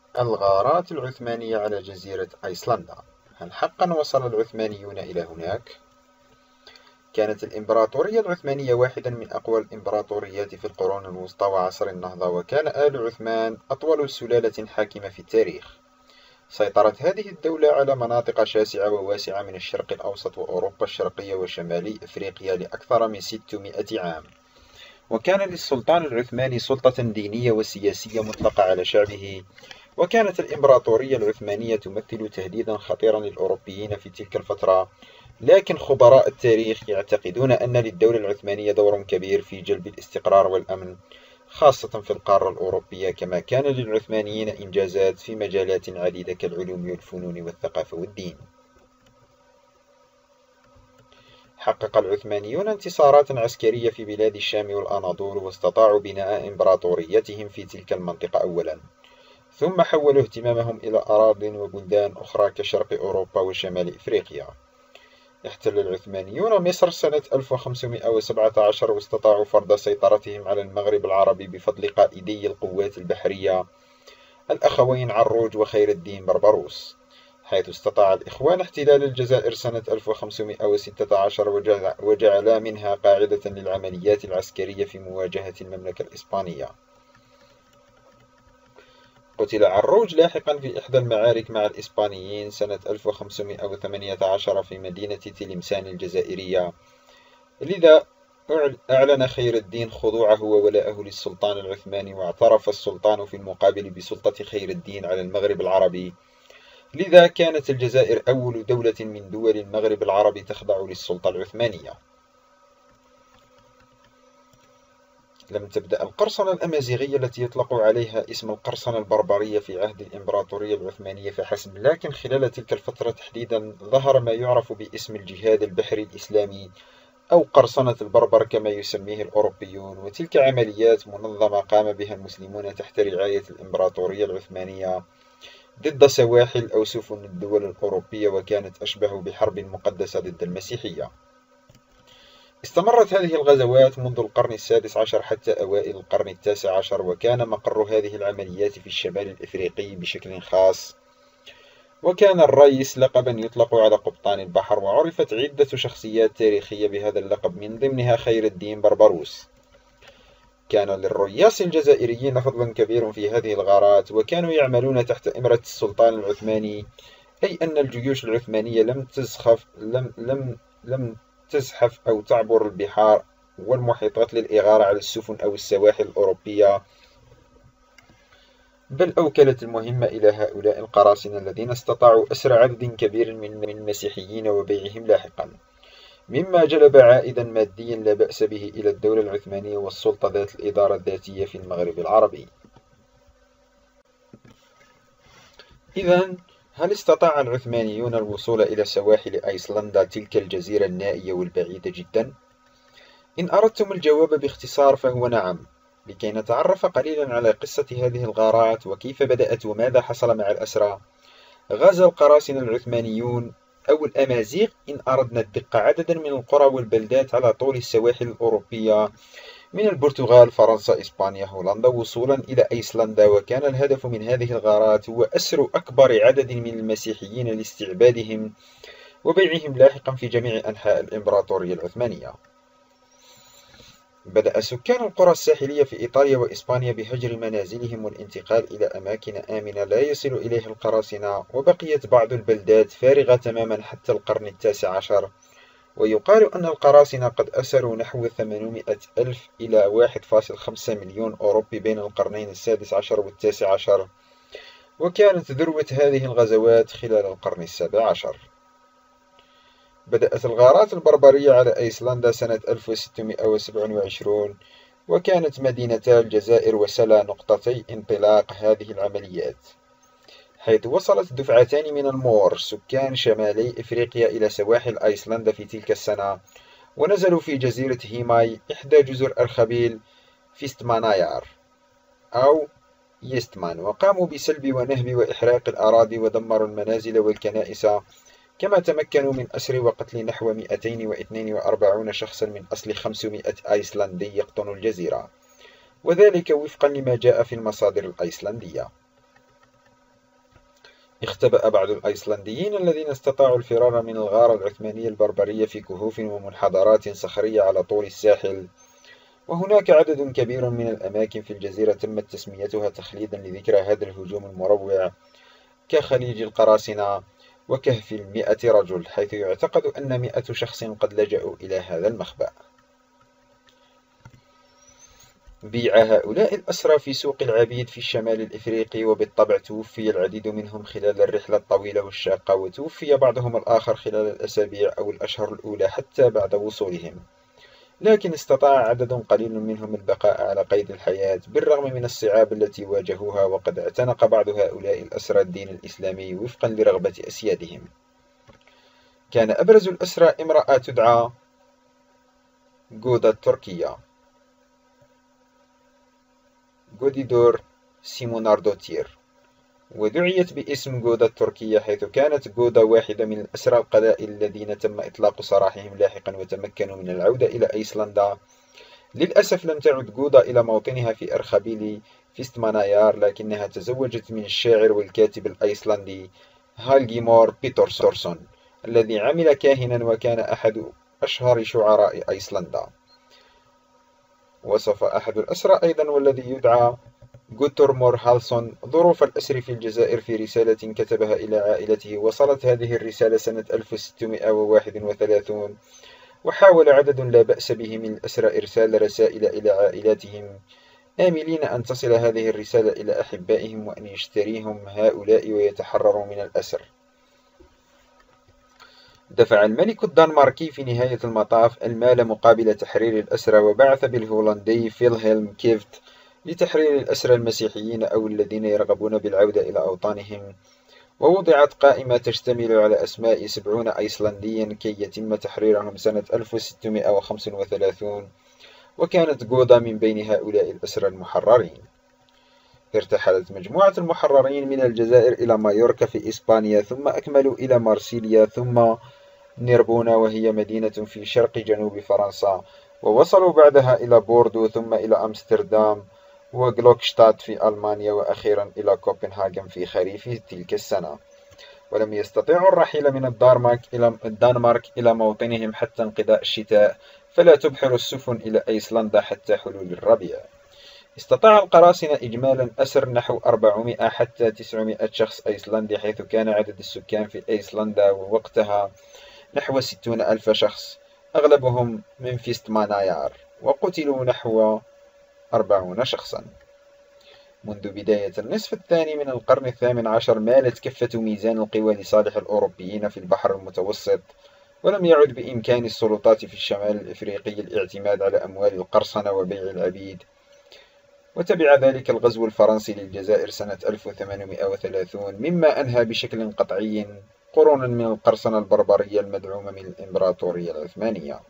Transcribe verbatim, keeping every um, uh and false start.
الغارات العثمانية على جزيرة أيسلندا. هل حقا وصل العثمانيون إلى هناك؟ كانت الإمبراطورية العثمانية واحدا من أقوى الإمبراطوريات في القرون الوسطى وعصر النهضة، وكان آل عثمان أطول سلالة حاكمة في التاريخ. سيطرت هذه الدولة على مناطق شاسعة وواسعة من الشرق الأوسط وأوروبا الشرقية وشمالي أفريقيا لأكثر من ستمائة عام، وكان للسلطان العثماني سلطة دينية وسياسية مطلقة على شعبه. وكانت الإمبراطورية العثمانية تمثل تهديدا خطيرا للأوروبيين في تلك الفترة، لكن خبراء التاريخ يعتقدون أن للدولة العثمانية دور كبير في جلب الاستقرار والأمن، خاصة في القارة الأوروبية، كما كان للعثمانيين إنجازات في مجالات عديدة كالعلوم والفنون والثقافة والدين. حقق العثمانيون انتصارات عسكرية في بلاد الشام والأناضول، واستطاعوا بناء إمبراطوريتهم في تلك المنطقة أولا، ثم حولوا اهتمامهم إلى أراضٍ وبلدان أخرى كشرق أوروبا وشمال إفريقيا. احتل العثمانيون مصر سنة ألف وخمسمائة وسبعة عشر، واستطاعوا فرض سيطرتهم على المغرب العربي بفضل قائدي القوات البحرية الأخوين عروج وخير الدين بربروس، حيث استطاع الإخوان احتلال الجزائر سنة ألف وخمسمائة وستة عشر وجعلا منها قاعدة للعمليات العسكرية في مواجهة المملكة الإسبانية. قتل عروج لاحقا في إحدى المعارك مع الإسبانيين سنة ألف وخمسمائة وثمانية عشر في مدينة تلمسان الجزائرية، لذا أعلن خير الدين خضوعه وولاءه للسلطان العثماني، واعترف السلطان في المقابل بسلطة خير الدين على المغرب العربي. لذا كانت الجزائر أول دولة من دول المغرب العربي تخضع للسلطة العثمانية. لم تبدأ القرصنة الأمازيغية التي يطلق عليها اسم القرصنة البربرية في عهد الإمبراطورية العثمانية فحسب، لكن خلال تلك الفترة تحديدا ظهر ما يعرف باسم الجهاد البحري الإسلامي أو قرصنة البربر كما يسميه الأوروبيون، وتلك عمليات منظمة قام بها المسلمون تحت رعاية الإمبراطورية العثمانية ضد سواحل أو سفن الدول الأوروبية، وكانت أشبه بحرب مقدسة ضد المسيحية. استمرت هذه الغزوات منذ القرن السادس عشر حتى أوائل القرن التاسع عشر، وكان مقر هذه العمليات في الشمال الإفريقي بشكل خاص، وكان الريس لقبا يطلق على قبطان البحر، وعرفت عدة شخصيات تاريخية بهذا اللقب من ضمنها خير الدين بربروس. كان للرياس الجزائريين فضل كبير في هذه الغارات، وكانوا يعملون تحت إمرة السلطان العثماني، أي أن الجيوش العثمانية لم تزخف لم لم لم تزحف أو تعبر البحار والمحيطات للإغارة على السفن أو السواحل الأوروبية، بل أوكلت المهمة إلى هؤلاء القراصنة الذين استطاعوا أسر عدد كبير من المسيحيين وبيعهم لاحقا، مما جلب عائدا ماديا لا بأس به إلى الدولة العثمانية والسلطة ذات الإدارة الذاتية في المغرب العربي. إذن هل استطاع العثمانيون الوصول إلى سواحل أيسلندا، تلك الجزيرة النائية والبعيدة جدا؟ إن أردتم الجواب باختصار فهو نعم. لكي نتعرف قليلا على قصة هذه الغارات وكيف بدأت وماذا حصل مع الأسرى، غزا القراصنة العثمانيون أو الأمازيغ إن أردنا الدقة عددا من القرى والبلدات على طول السواحل الأوروبية من البرتغال، فرنسا، إسبانيا، هولندا، وصولا إلى أيسلندا، وكان الهدف من هذه الغارات هو أسر أكبر عدد من المسيحيين لاستعبادهم وبيعهم لاحقا في جميع أنحاء الإمبراطورية العثمانية. بدأ سكان القرى الساحلية في إيطاليا وإسبانيا بهجر منازلهم والانتقال إلى أماكن آمنة لا يصل إليها القراصنة، وبقيت بعض البلدات فارغة تماما حتى القرن التاسع عشر، ويقال أن القراصنة قد أسروا نحو ثمانمائة ألف إلى واحد فاصلة خمسة مليون أوروبي بين القرنين السادس عشر والتاسع عشر، وكانت ذروة هذه الغزوات خلال القرن السابع عشر. بدأت الغارات البربرية على أيسلندا سنة ألف وستمائة وسبعة وعشرين، وكانت مدينتا الجزائر وسلا نقطتي انطلاق هذه العمليات، حيث وصلت دفعتان من المور سكان شمالي إفريقيا إلى سواحل أيسلندا في تلك السنة، ونزلوا في جزيرة هيماي إحدى جزر أرخبيل فيستمانايار أو يستمان، وقاموا بسلب ونهب وإحراق الأراضي ودمروا المنازل والكنائس، كما تمكنوا من أسر وقتل نحو مئتين واثنين وأربعين شخصا من أصل خمسمائة أيسلندي يقطن الجزيرة، وذلك وفقا لما جاء في المصادر الأيسلندية. اختبأ بعض الأيسلنديين الذين استطاعوا الفرار من الغارة العثمانية البربرية في كهوف ومنحدرات صخرية على طول الساحل، وهناك عدد كبير من الأماكن في الجزيرة تمت تسميتها تخليدا لذكرى هذا الهجوم المروع، كخليج القراصنة وكهف المئة رجل، حيث يعتقد أن مئة شخص قد لجأوا إلى هذا المخبأ. بيع هؤلاء الأسرى في سوق العبيد في الشمال الإفريقي، وبالطبع توفي العديد منهم خلال الرحلة الطويلة والشاقة، وتوفي بعضهم الآخر خلال الأسابيع أو الأشهر الأولى حتى بعد وصولهم، لكن استطاع عدد قليل منهم البقاء على قيد الحياة بالرغم من الصعاب التي واجهوها، وقد اعتنق بعض هؤلاء الأسرى الدين الإسلامي وفقا لرغبة أسيادهم. كان أبرز الأسرى امرأة تدعى غودا التركية غوديدور سيموناردوتير، ودعيت باسم غودا التركية حيث كانت غودا واحدة من الأسرى القلائل الذين تم إطلاق سراحهم لاحقا وتمكنوا من العودة إلى أيسلندا. للأسف لم تعد غودا إلى موطنها في أرخبيل فيستمانايار، لكنها تزوجت من الشاعر والكاتب الأيسلندي هالجيمور بيترسون الذي عمل كاهنا وكان أحد أشهر شعراء أيسلندا. وصف أحد الأسرى أيضا والذي يدعى غوترمور هالسون ظروف الأسر في الجزائر في رسالة كتبها إلى عائلته. وصلت هذه الرسالة سنة ألف وستمائة وواحد وثلاثين، وحاول عدد لا بأس به من الأسرى إرسال رسائل إلى عائلاتهم آملين أن تصل هذه الرسالة إلى أحبائهم وأن يشتريهم هؤلاء ويتحرروا من الأسر. دفع الملك الدنماركي في نهاية المطاف المال مقابل تحرير الأسرى، وبعث بالهولندي فيلهيلم كيفت لتحرير الأسرى المسيحيين أو الذين يرغبون بالعودة إلى أوطانهم، ووضعت قائمة تشتمل على أسماء سبعين أيسلنديا كي يتم تحريرهم سنة ألف وستمائة وخمسة وثلاثين، وكانت غودا من بين هؤلاء الأسرى المحررين. ارتحلت مجموعة المحررين من الجزائر إلى مايوركا في إسبانيا، ثم أكملوا إلى مارسيليا ثم نيربونا وهي مدينة في شرق جنوب فرنسا، ووصلوا بعدها إلى بوردو ثم إلى أمستردام وغلوكشتات في ألمانيا، وأخيرا إلى كوبنهاغن في خريف تلك السنة. ولم يستطيعوا الرحيل من الدنمارك إلى الدنمارك إلى موطنهم حتى انقضاء الشتاء، فلا تبحر السفن إلى أيسلندا حتى حلول الربيع. استطاع القراصنة إجمالا أسر نحو أربعمائة حتى تسعمائة شخص أيسلندي، حيث كان عدد السكان في أيسلندا ووقتها نحو ستون ألف شخص، أغلبهم من فيستمانايار، وقتلوا نحو أربعون شخصا. منذ بداية النصف الثاني من القرن الثامن عشر مالت كفة ميزان القوى لصالح الأوروبيين في البحر المتوسط، ولم يعد بإمكان السلطات في الشمال الإفريقي الاعتماد على أموال القرصنة وبيع العبيد. وتبع ذلك الغزو الفرنسي للجزائر سنة ألف وثمانمائة وثلاثين، مما أنهى بشكل قطعي قرونا من القرصنة البربرية المدعومة من الإمبراطورية العثمانية.